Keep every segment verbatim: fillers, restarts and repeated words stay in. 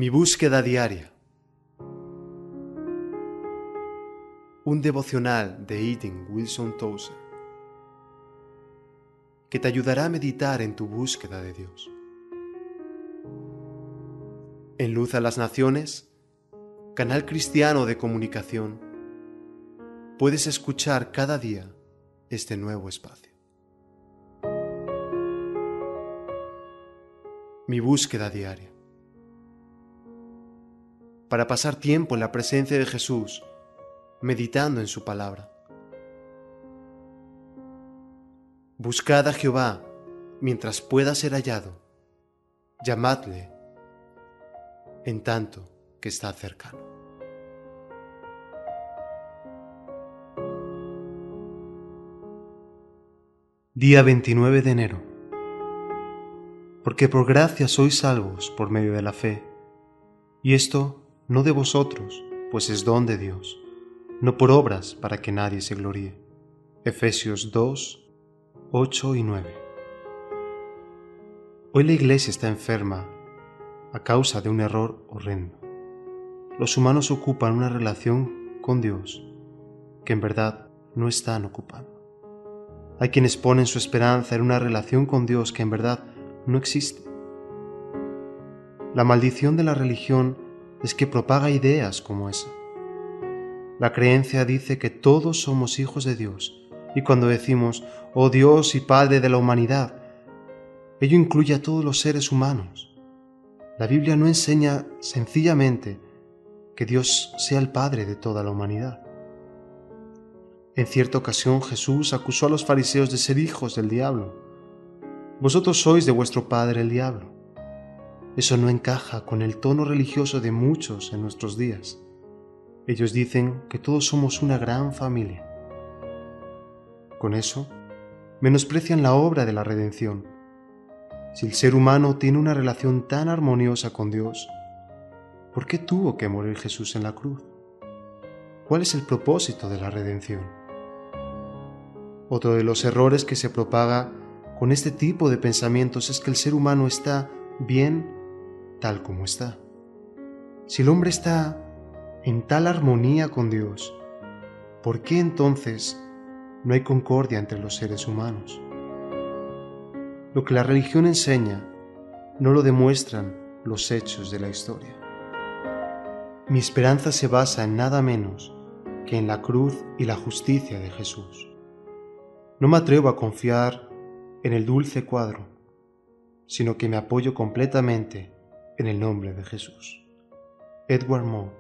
Mi búsqueda diaria. Un devocional de Eaton Wilson Tozer que te ayudará a meditar en tu búsqueda de Dios. En Luz a las Naciones, canal cristiano de comunicación, puedes escuchar cada día este nuevo espacio. Mi búsqueda diaria. Para pasar tiempo en la presencia de Jesús, meditando en su palabra. Buscad a Jehová mientras pueda ser hallado, llamadle en tanto que está cercano. Día veintinueve de enero. Porque por gracia sois salvos por medio de la fe, y esto no de vosotros, pues es don de Dios, no por obras para que nadie se gloríe. Efesios dos, ocho y nueve. Hoy la Iglesia está enferma a causa de un error horrendo. Los humanos ocupan una relación con Dios que en verdad no están ocupando. Hay quienes ponen su esperanza en una relación con Dios que en verdad no existe. La maldición de la religión es que propaga ideas como esa. La creencia dice que todos somos hijos de Dios, y cuando decimos, oh Dios y Padre de la humanidad, ello incluye a todos los seres humanos. La Biblia no enseña sencillamente que Dios sea el Padre de toda la humanidad. En cierta ocasión Jesús acusó a los fariseos de ser hijos del diablo. Vosotros sois de vuestro padre el diablo. Eso no encaja con el tono religioso de muchos en nuestros días. Ellos dicen que todos somos una gran familia. Con eso, menosprecian la obra de la redención. Si el ser humano tiene una relación tan armoniosa con Dios, ¿por qué tuvo que morir Jesús en la cruz? ¿Cuál es el propósito de la redención? Otro de los errores que se propaga con este tipo de pensamientos es que el ser humano está bien tal como está. Si el hombre está en tal armonía con Dios, ¿por qué entonces no hay concordia entre los seres humanos? Lo que la religión enseña no lo demuestran los hechos de la historia. Mi esperanza se basa en nada menos que en la cruz y la justicia de Jesús. No me atrevo a confiar en el dulce cuadro, sino que me apoyo completamente en el nombre de Jesús. Edward Mott.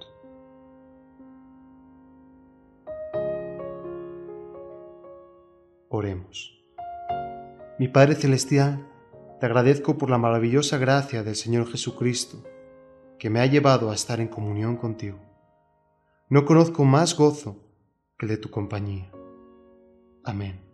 Oremos. Mi Padre Celestial, te agradezco por la maravillosa gracia del Señor Jesucristo, que me ha llevado a estar en comunión contigo. No conozco más gozo que el de tu compañía. Amén.